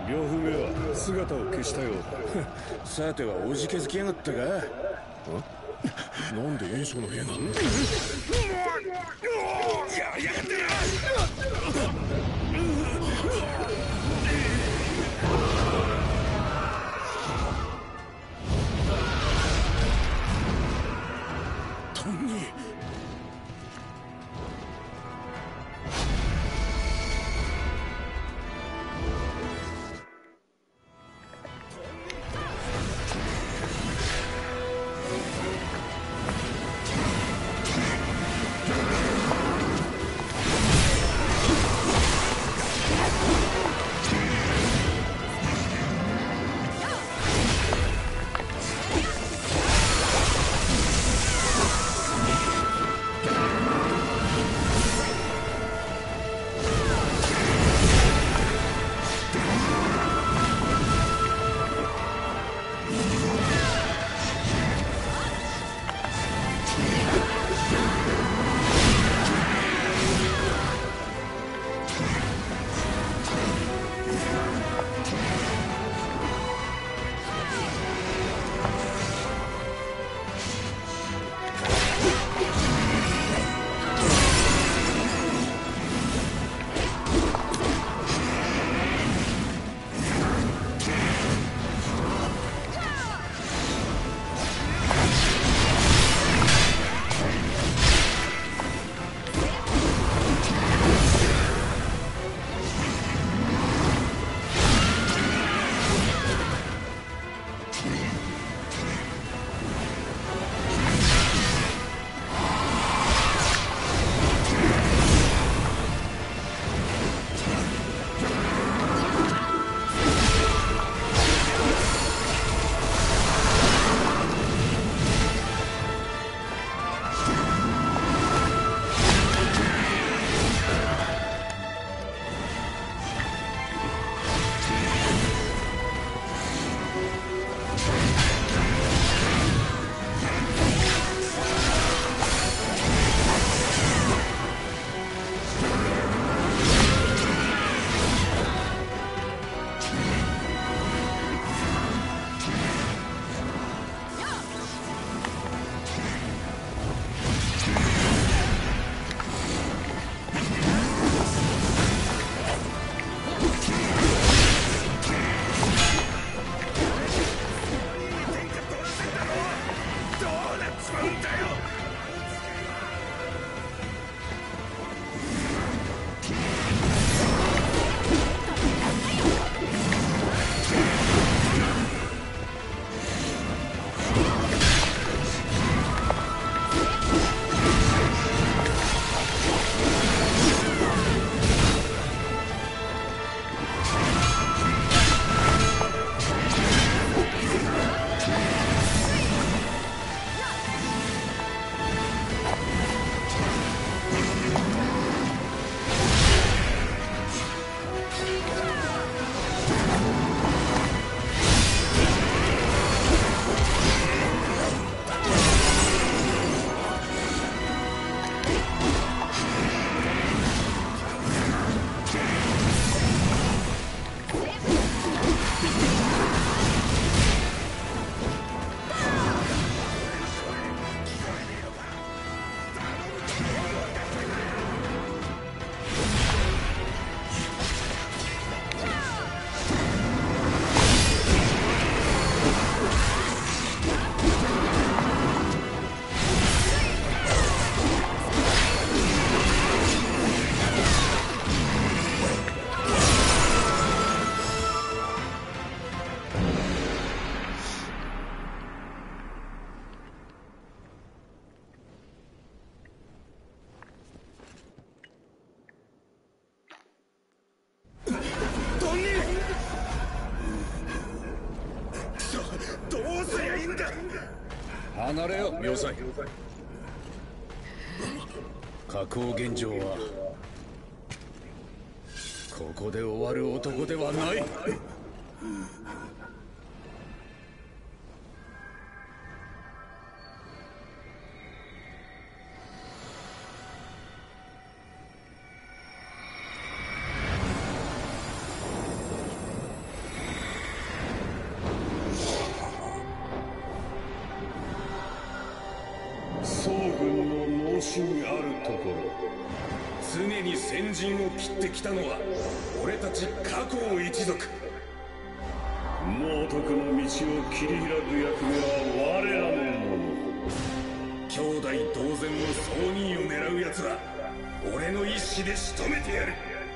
呂不明は姿を消したようだ。さてはおじけづきやがったか。なんで炎章の部屋が。やりやがってトンニー。離れよ、要塞。加工現状はここで終わる男ではない。 宋軍の脳死にあるところ。 常に先陣を切ってきたのは俺たち加工一族。 猛徳の道を切り開く役目は我らのもの。 兄弟同然の総任を狙う奴は俺の一子で仕留めてやる。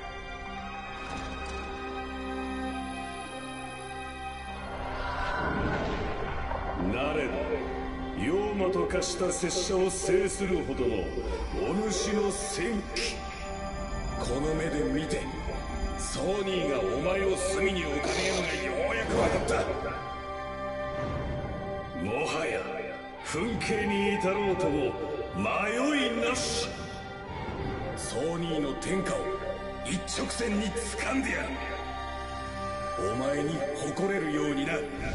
なれど妖魔と化した拙者を制するほどのお主の戦機。 この目で見てソーニーがお前を隅に置かねえのがようやく分かった。 もはや墳謁に至ろうとも迷いなし。 ソーニーの天下を一直線に掴んでやる。お前に誇れるようにな。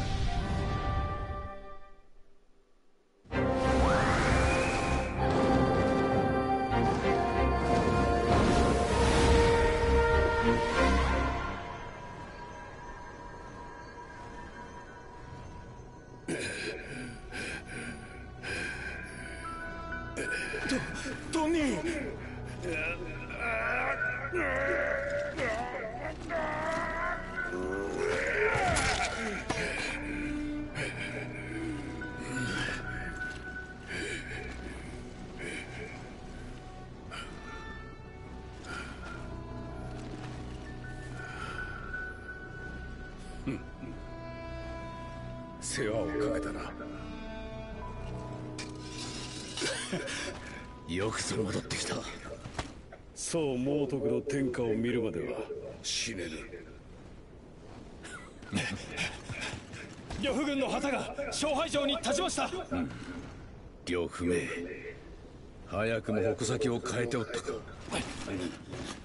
トニー。世話をかけたな。よくぞ戻ってきた。 宋猛徳の天下を見るまでは死ねぬ。 呂布軍の旗が勝敗城に立ちました。 呂不明、早くも矛先を変えておったか。